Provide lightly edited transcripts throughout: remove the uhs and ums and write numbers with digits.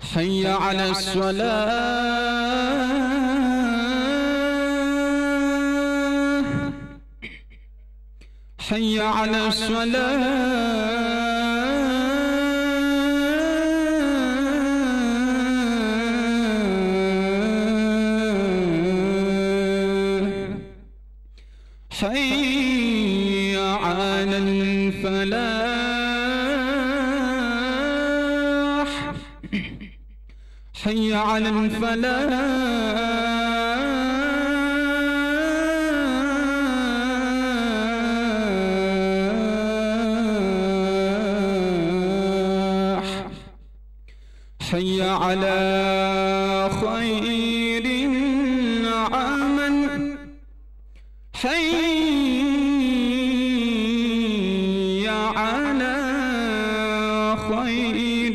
حي على الصلاة حي على الصلاة حي على الفلاح حي على الفلاح حي على خير العمل حي على خير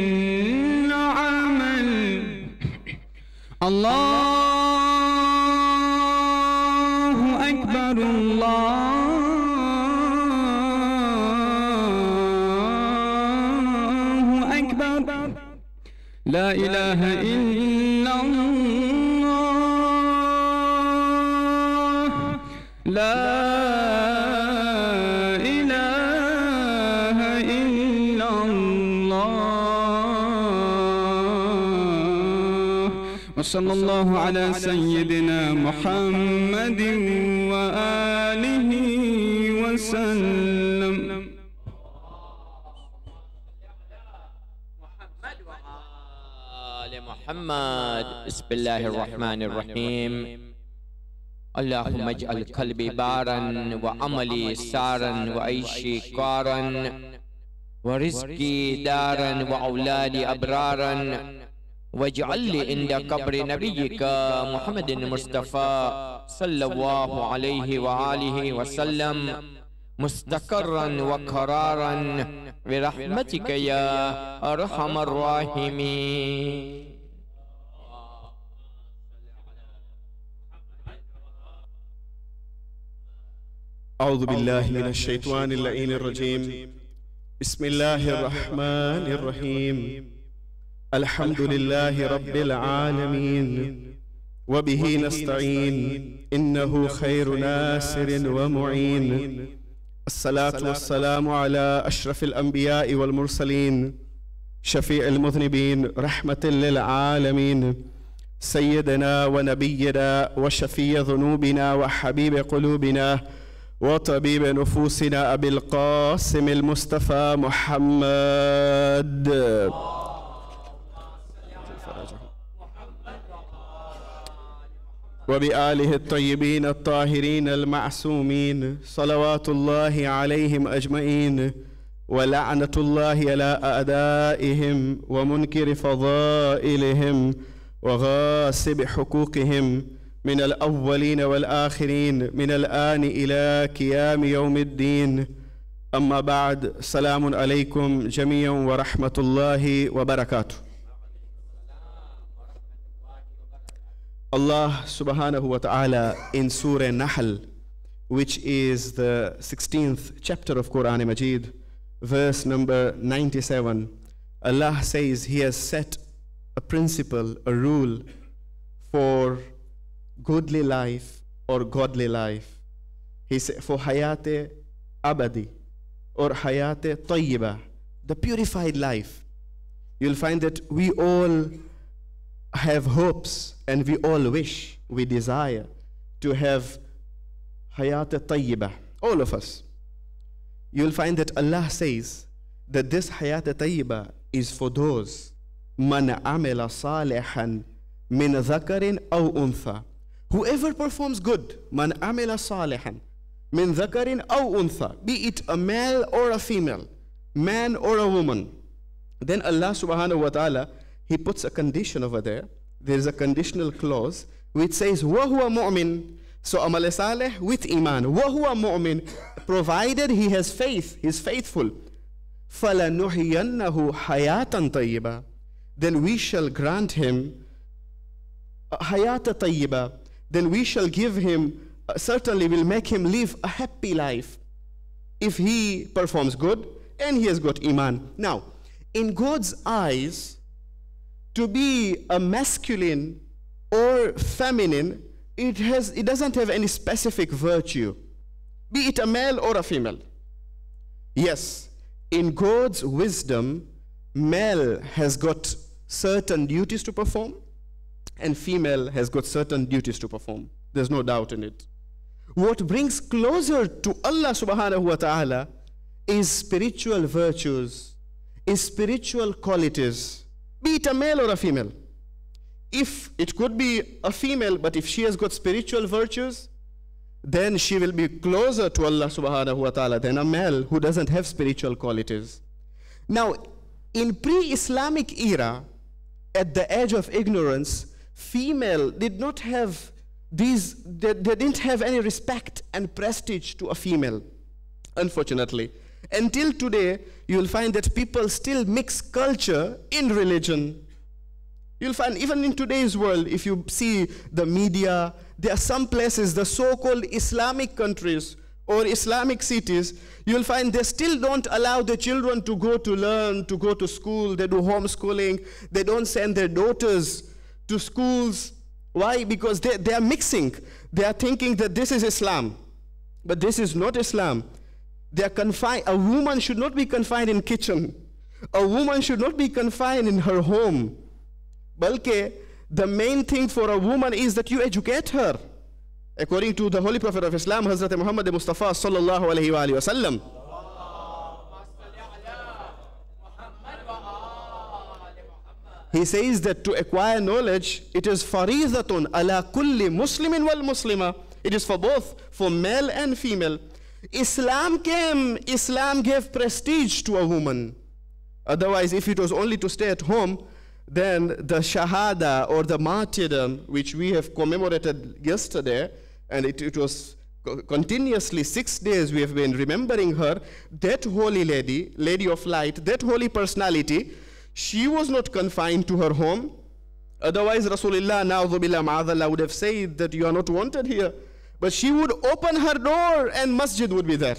العمل الله أكبر الله أكبر لا إله إلا الله لا إله إلا الله وصلى الله على سيدنا محمد وآله وسلم. محمد. بسم الله الرحمن الرحيم. اللهم اجعل قلبي بارا وعملي سارا وعيشي قارا ورزقي دارا وأولادي أبرارا واجعل لي عند قبر نبيك محمد المصطفى صلى الله عليه وآله وسلم مستقرا وقرارا برحمتك يا أرحم الراحمين. أعوذ بالله من الشيطان اللعين الرجيم. بسم الله الرحمن الرحيم. الحمد لله رب العالمين وبه نستعين إنه خير ناصر ومعين. الصلاة والسلام على أشرف الأنبياء والمرسلين شفيع المذنبين رحمة للعالمين سيدنا ونبينا وشفيع ذنوبنا وحبيب قلوبنا وطبيب نفوسنا أبي القاسم المصطفى محمد وبآله الطيبين الطاهرين المعصومين صلوات الله عليهم أجمعين ولعنة الله على أعدائهم ومنكر فضائلهم وغاصب حقوقهم من الأولين والآخرين من الآن إلى قيام يوم الدين. أما بعد، سلام عليكم جميعا ورحمة الله وبركاته. Allah subhanahu wa ta'ala in Surah Nahl, which is the 16th chapter of Quran Majid, verse number 97, Allah says He has set a principle, a rule for goodly life or godly life. He said for hayate abadi or hayate tayyiba, the purified life. You'll find that we all have hopes and we all wish, we desire to have hayat tayyiba, all of us. You'll find that Allah says that this hayat tayyiba is for those man amila salihan min dhakarin aw untha, whoever performs good, man amila salihan min dhakarin aw untha, be it a male or a female, man or a woman. Then Allah subhanahu wa ta'ala, He puts a condition over there. There is a conditional clause which says وَهُوَ مُؤْمِن. So amal salih with iman. وَهُوَ مُؤْمِن, provided he has faith, he is faithful. فَلَنُحْيَنَّهُ حَيَاةً طَيِّبًا, then we shall grant him hayata tayyiba, then we shall give him, certainly will make him live a happy life if he performs good and he has got iman. Now, in God's eyes, to be a masculine or feminine, it doesn't have any specific virtue, be it a male or a female. Yes, in God's wisdom, male has got certain duties to perform, and female has got certain duties to perform. There's no doubt in it. What brings closer to Allah subhanahu wa ta'ala is spiritual virtues, is spiritual qualities, be it a male or a female. If it could be a female, but if she has got spiritual virtues, then she will be closer to Allah subhanahu wa ta'ala than a male who doesn't have spiritual qualities. Now, in pre-Islamic era, at the age of ignorance, female did not have these, they didn't have any respect and prestige to a female, unfortunately. Until today, you'll find that people still mix culture in religion. You'll find even in today's world, if you see the media, there are some places, the so-called Islamic countries or Islamic cities, you'll find they still don't allow the children to go to learn, to go to school. They do homeschooling. They don't send their daughters to schools. Why? Because they are mixing. They are thinking that this is Islam. But this is not Islam. They are confined. A woman should not be confined in kitchen. A woman should not be confined in her home. Balke, the main thing for a woman is that you educate her. According to the Holy Prophet of Islam, Hazrat Muhammad Mustafa sallallahu alayhi wa sallam. He says that to acquire knowledge, it is faridhatun ala kulli muslimin wal muslima. It is for both, for male and female. Islam gave prestige to a woman. Otherwise, if it was only to stay at home, then the shahada or the martyrdom, which we have commemorated yesterday, and it was continuously 6 days we have been remembering her, that holy lady, lady of light, that holy personality, she was not confined to her home. Otherwise, Rasulullah na'udhu ma'adallah would have said that you are not wanted here. But she would open her door and masjid would be there.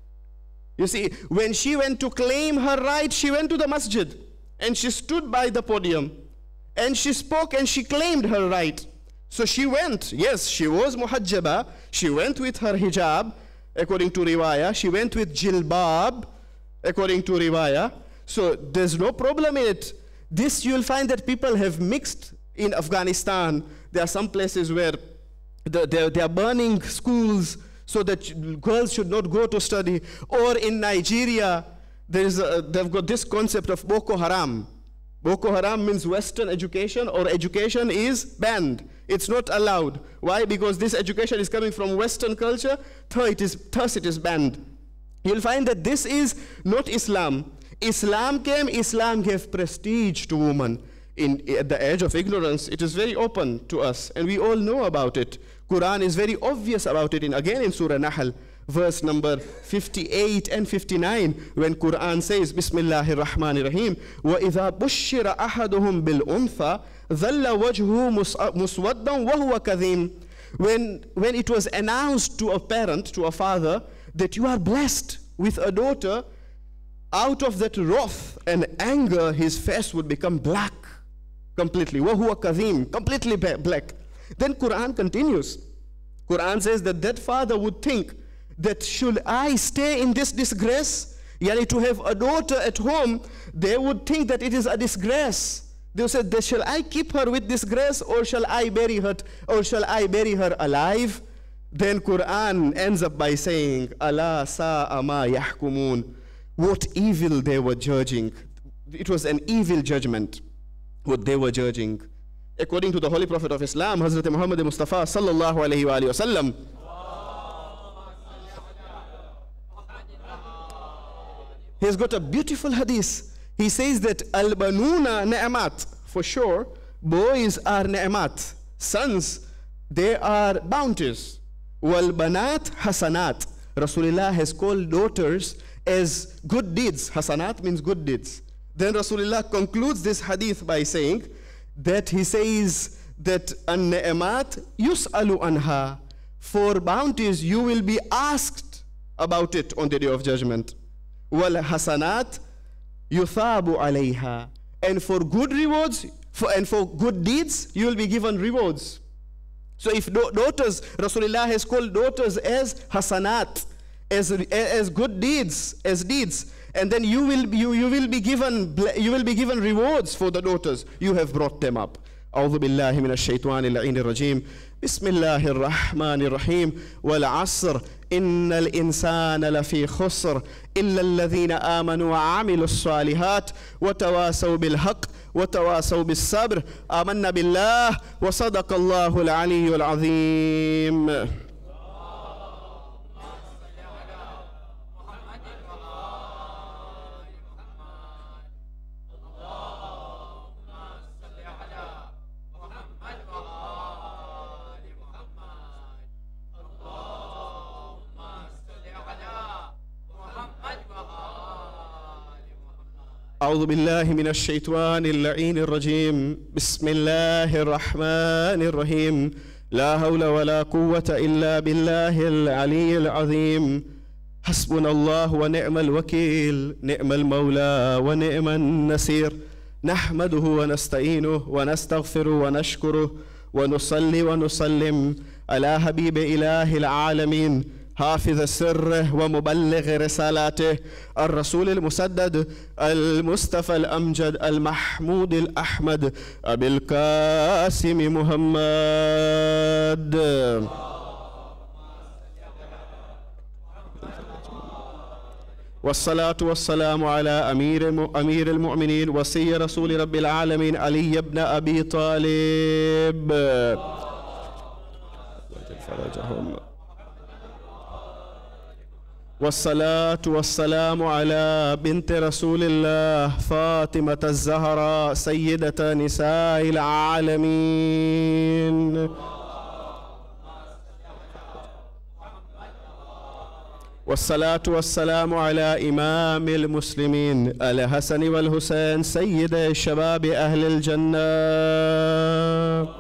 You see, when she went to claim her right, she went to the masjid and she stood by the podium and she spoke and she claimed her right. So she went, yes, she was muhajjaba, she went with her hijab, according to riwayah, she went with jilbab, according to riwayah. So there's no problem in it. This you'll find that people have mixed in Afghanistan. There are some places where they are burning schools so that girls should not go to study. Or in Nigeria, they've got this concept of Boko Haram. Boko Haram means Western education, or education is banned. It's not allowed. Why? Because this education is coming from Western culture, thus it is banned. You'll find that this is not Islam. Islam gave prestige to women. At the age of ignorance, it is very open to us, and we all know about it. Quran is very obvious about it. Again in Surah Nahl, verse number 58 and 59, when Quran says, Bismillahir Rahmanir Rahim, وَإِذَا بُشِّرَ أَحَدُهُمْ بِالْأُنْثَى ظَلَّ وَجْهُهُ مُسْوَدًّا وَهُوَ كَظِيمٌ. When it was announced to a parent, to a father, that you are blessed with a daughter, out of that wrath and anger, his face would become black completely. وَهُوَ كَظِيمٌ, completely black. Then Quran continues. Quran says that father would think that should I stay in this disgrace? Yani to have a daughter at home, they would think that it is a disgrace. They said, shall I keep her with disgrace, or shall I bury her, alive? Then Quran ends up by saying, Ala sa'a ma yahkumun. What evil they were judging. It was an evil judgment, what they were judging. According to the Holy Prophet of Islam, Hazrat Muhammad Mustafa sallallahu alayhi wa sallam, he's got a beautiful hadith. He says that al-banuna ni'mat, for sure, boys are ni'mat. Sons, they are bounties. Wal-banat hasanat. Rasulullah has called daughters as good deeds. Hasanat means good deeds. Then Rasulullah concludes this hadith by saying that he says that an-ni'mat yus'alu anha. For bounties, you will be asked about it on the day of judgment. Wal hasanat yuthabu alayha. And for good rewards, And for good deeds, you will be given rewards. So if daughters, Rasulullah has called daughters as hasanat, as good deeds, as deeds, and then you will be given rewards for the daughters you have brought them up. أعوذ بالله من الشيطان اللعين الرجيم. بسم الله الرحمن الرحيم. والعصر إن الإنسان لفي خسر إلا الذين آمنوا وعملوا الصالحات وتواصوا بالحق وتواصوا بالصبر. آمنا بالله وصدق الله العلي العظيم. أعوذ بالله من الشيطان اللعين الرجيم. بسم الله الرحمن الرحيم. لا حول ولا قوة إلا بالله العلي العظيم. حسبنا الله ونعم الوكيل، نعم المولى ونعم النصير. نحمده ونستعينه ونستغفره ونشكره ونصلي ونسلم على حبيب إله العالمين، حافظ سره ومبلغ رسالاته، الرسول المسدد المصطفى الأمجد المحمود الأحمد أبي القاسم محمد. والصلاة والسلام على أمير المؤمنين وصي رسول رب العالمين علي بن أبي طالب. والصلاة والسلام على بنت رسول الله فاطمة الزهراء سيدة نساء العالمين. والصلاة والسلام على إمام المسلمين الحسن والحسين سيد شباب أهل الجنة.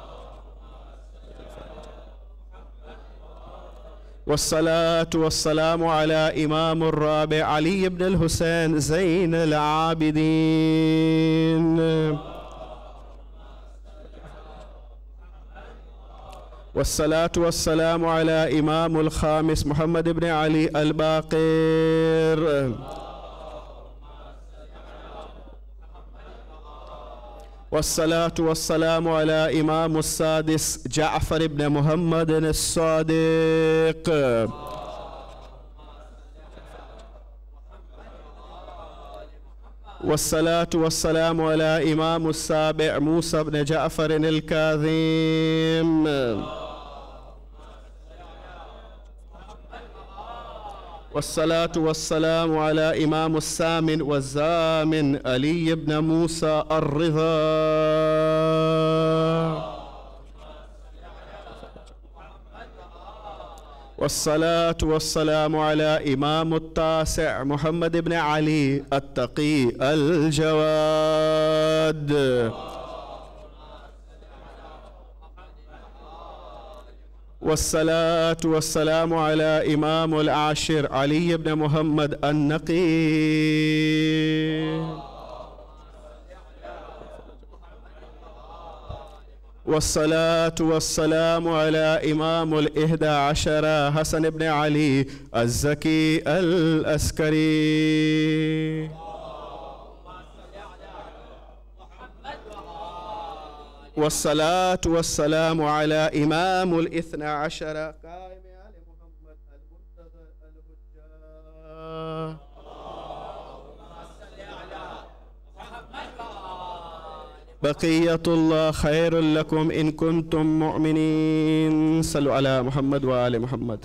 والصلاة والسلام على إمام الرابع علي بن الحسين زين العابدين. والصلاة والسلام على إمام الخامس محمد بن علي الباقر. والصلاة والسلام على إمام السادس جعفر بن محمد الصادق. والصلاة والسلام على إمام السابع موسى بن جعفر الكاظم. والصلاة والسلام على إمام الثامن والزامن علي بن موسى الرضا. والصلاة والسلام على إمام التاسع محمد بن علي التقي الجواد. والصلاة والسلام على إمام العاشر علي بن محمد النقي. والصلاة والسلام على إمام الإحدى عشر حسن بن علي الزكي الأسكري. والصلاة والسلام على إمام الاثنى عشر قائم آل محمد المنتظر الهجاء. بقية الله خير لكم إن كنتم مؤمنين. صلوا على محمد وآل محمد.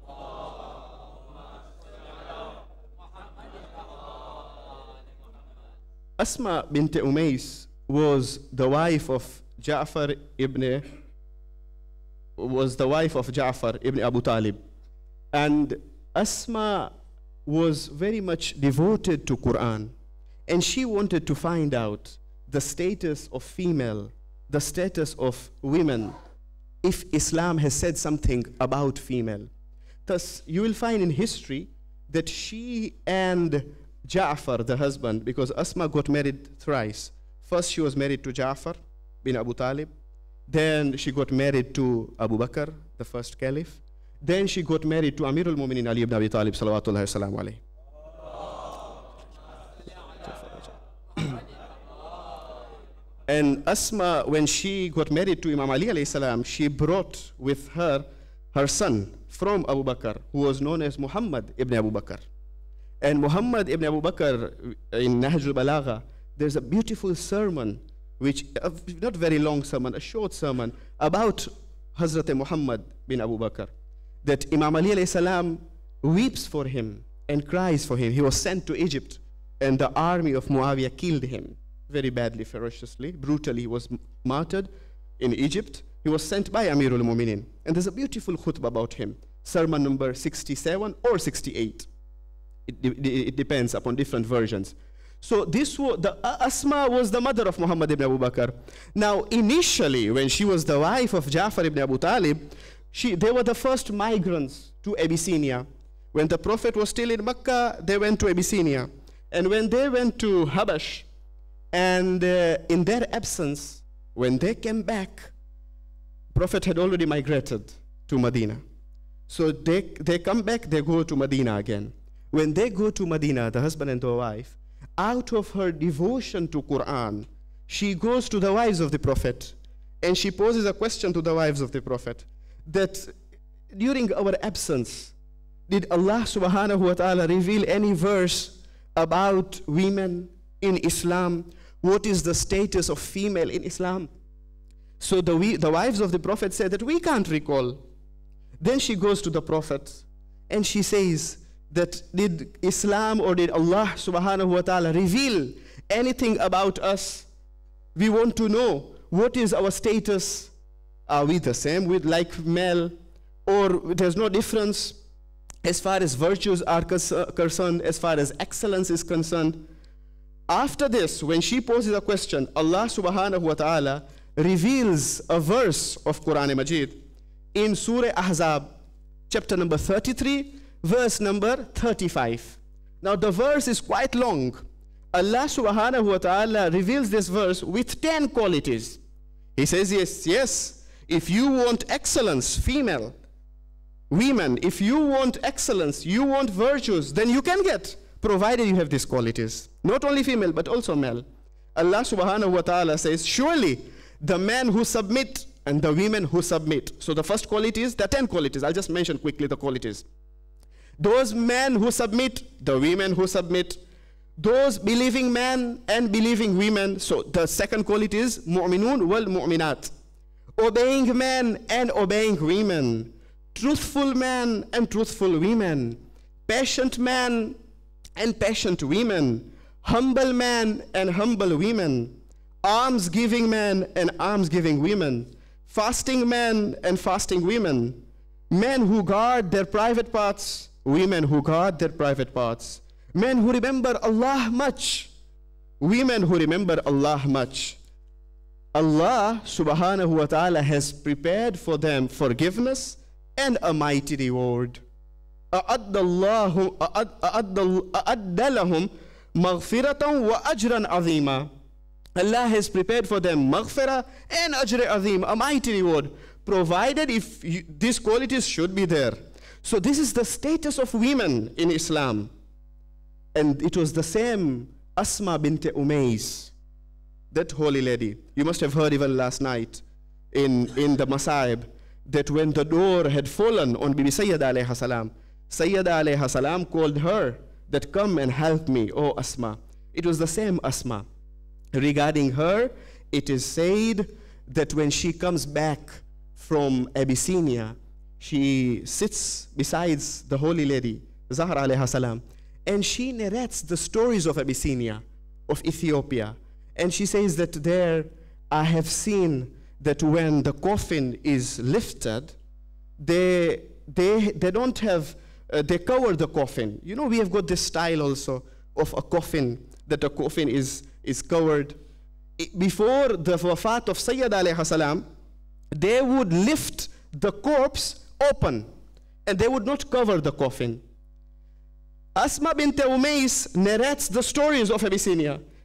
Asma bint Umays was the wife of Ja'far ibn Abu Talib, and Asma was very much devoted to Quran, and she wanted to find out the status of female, the status of women, if Islam has said something about female. Thus, you will find in history that she and Ja'far, the husband, because Asma got married thrice. First, she was married to Ja'far bin Abu Talib. Then she got married to Abu Bakr, the first caliph. Then she got married to Amirul Mu'minin Ali ibn Abi Talib, salawatullahi wa salamu alayhi. And Asma, when she got married to Imam Ali alayhi salam, she brought with her her son from Abu Bakr, who was known as Muhammad ibn Abu Bakr. And Muhammad ibn Abu Bakr, in Nahj al-Balagha, there's a beautiful sermon, which, not very long sermon, a short sermon, about Hazrat Muhammad bin Abu Bakr, that Imam Ali alayhi salam weeps for him and cries for him. He was sent to Egypt, and the army of Muawiyah killed him very badly, ferociously, brutally. He was martyred in Egypt. He was sent by Amirul Mu'minin. And there's a beautiful khutbah about him, sermon number 67 or 68. It depends upon different versions. So this was Asma was the mother of Muhammad ibn Abu Bakr. Now, initially, when she was the wife of Ja'far ibn Abu Talib, they were the first migrants to Abyssinia. When the Prophet was still in Mecca, they went to Abyssinia. And when they went to Habash, and in their absence, when they came back, Prophet had already migrated to Medina. So they come back, they go to Medina again. When they go to Medina, the husband and the wife, out of her devotion to Quran, she goes to the wives of the Prophet, and she poses a question to the wives of the Prophet, that during our absence, did Allah subhanahu wa ta'ala reveal any verse about women in Islam? What is the status of female in Islam? So the wives of the Prophet said that we can't recall. Then she goes to the Prophet and she says that did Islam or did Allah subhanahu wa ta'ala reveal anything about us? We want to know what is our status. Are we the same with like male, or there's no difference as far as virtues are concerned, as far as excellence is concerned? After this, when she poses a question, Allah subhanahu wa ta'ala reveals a verse of Quran Majid in Surah Ahzab, chapter number 33, verse number 35. Now the verse is quite long. Allah subhanahu wa ta'ala reveals this verse with 10 qualities. He says, yes, if you want excellence, female, women, if you want excellence, you want virtues, then you can get, provided you have these qualities. Not only female, but also male. Allah subhanahu wa ta'ala says, surely the men who submit and the women who submit. So the first quality is, the 10 qualities. I'll just mention quickly the qualities. Those men who submit, the women who submit, those believing men and believing women. So the second quality is mu'minun wal mu'minat. Obeying men and obeying women. Truthful men and truthful women. Patient men and patient women. Humble men and humble women. Alms-giving men and alms-giving women. Fasting men and fasting women. Men who guard their private parts. Women who guard their private parts. Men who remember Allah much. Women who remember Allah much. Allah subhanahu wa ta'ala has prepared for them forgiveness and a mighty reward. أَعَدَّ لَهُمْ مَغْفِرَةً وَأَجْرًا عَظِيمًا. Allah has prepared for them maghfirah and ajr azim, a mighty reward, provided if these qualities should be there. So this is the status of women in Islam. And it was the same Asma bint Umays, that holy lady. You must have heard even last night in the Masaib, that when the door had fallen on Bibi Sayyida alayha salam, Sayyida alayha salam called her that come and help me, O Asma. It was the same Asma. Regarding her, it is said that when she comes back from Abyssinia, she sits beside the holy lady, Zahra alayha salam, and she narrates the stories of Abyssinia, of Ethiopia. And she says that there, I have seen that when the coffin is lifted, they don't have, they cover the coffin. You know, we have got this style also of a coffin, that the coffin is covered. Before the wafat of Sayyid alayhi salam, they would lift the corpse open, and they would not cover the coffin. Asma bint Umays narrates the stories of Abyssinia.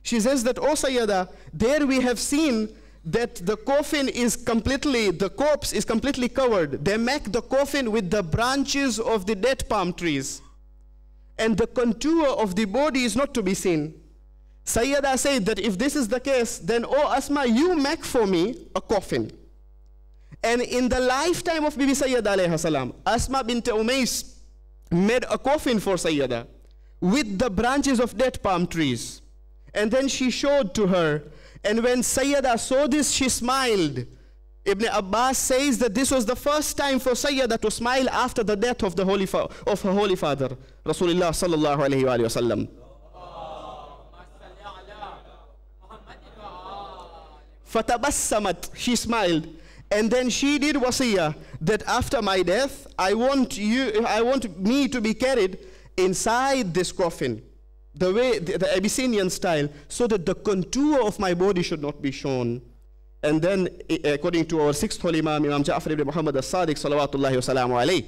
She says that, "O Sayyada, there we have seen that the coffin is completely, the corpse is completely covered. They make the coffin with the branches of the dead palm trees, and the contour of the body is not to be seen." Sayyada said that if this is the case, then, "Oh Asma, you make for me a coffin." And in the lifetime of Bibi Sayyada alayhi salam, Asma bint Umays made a coffin for Sayyada with the branches of dead palm trees. And then she showed to her. And when Sayyada saw this, she smiled. Ibn Abbas says that this was the first time for Sayyada to smile after the death of her holy father, Rasulullah sallallahu alayhi wa sallam. Fatabassamat, she smiled. And then she did wasiyah that after my death, I want me to be carried inside this coffin, the way, the Abyssinian style, so that the contour of my body should not be shown. And then, according to our sixth holy Imam, Imam Ja'far ibn Muhammad as-Sadiq, salawatullahi wa salamu alayhi,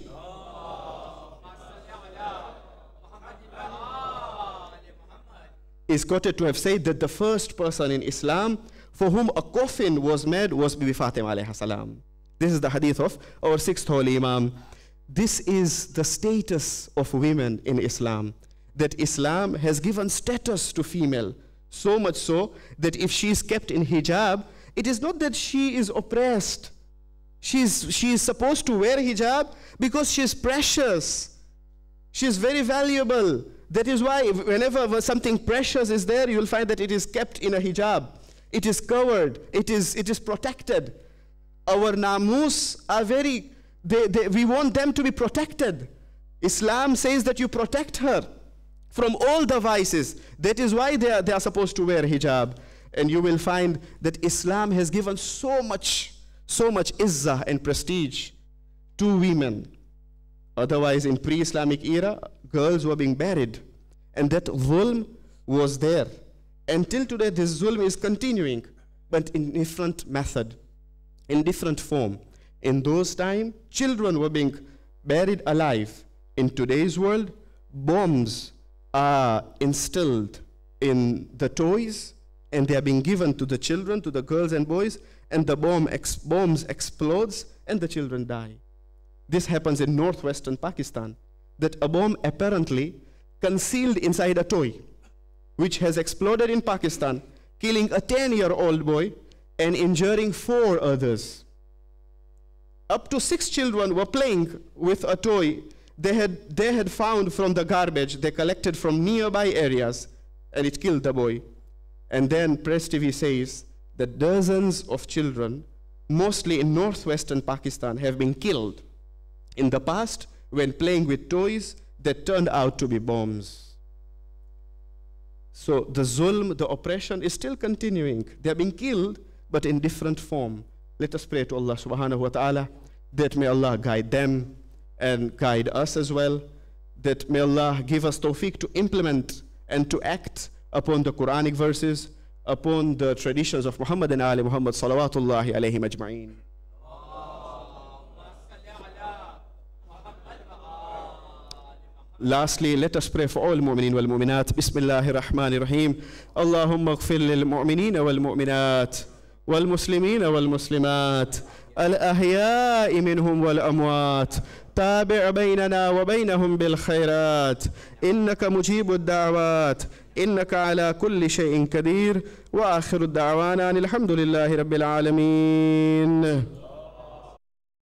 is quoted to have said that the first person in Islam for whom a coffin was made was Bibi Fatima alayha salam. This is the hadith of our sixth holy Imam. This is the status of women in Islam, that Islam has given status to female, so much so that if she is kept in hijab, it is not that she is oppressed. She is supposed to wear hijab because she is precious. She is very valuable. That is why whenever something precious is there, you will find that it is kept in a hijab. It is covered. It is protected. Our namus are very, we want them to be protected. Islam says that you protect her from all the vices. That is why they are supposed to wear hijab. And you will find that Islam has given so much izzah and prestige to women. Otherwise, in pre-Islamic era, girls were being buried. And that zulm was there. Until today, this zulm is continuing, but in different method, in different form. In those times, children were being buried alive. In today's world, bombs are instilled in the toys, and they are being given to the children, to the girls and boys, and the bombs explodes, and the children die. This happens in northwestern Pakistan, that a bomb apparently concealed inside a toy, which has exploded in Pakistan, killing a 10-year-old boy and injuring 4 others. Up to 6 children were playing with a toy they had found from the garbage they collected from nearby areas, and it killed the boy. And then Press TV says that dozens of children, mostly in northwestern Pakistan, have been killed in the past when playing with toys that turned out to be bombs. So the zulm, the oppression is still continuing. They are being killed, but in different form. Let us pray to Allah subhanahu wa ta'ala that may Allah guide them and guide us as well. That may Allah give us tawfiq to implement and to act upon the Quranic verses, upon the traditions of Muhammad and Ali Muhammad salawatullahi alayhim ajma'een. Lastly, let us pray for all mu'mineen wal mu'minat. Bismillahir Rahmanir Rahim. Allahumma ighfir lil mu'mineen wal mu'minat wal muslimin wal muslimat al ahya'i minhum wal amwat. تابع بيننا وبينهم بالخيرات إنك مجيب الدعوات إنك على كل شيء قدير وآخر الدعوانا الحمد لله رب العالمين.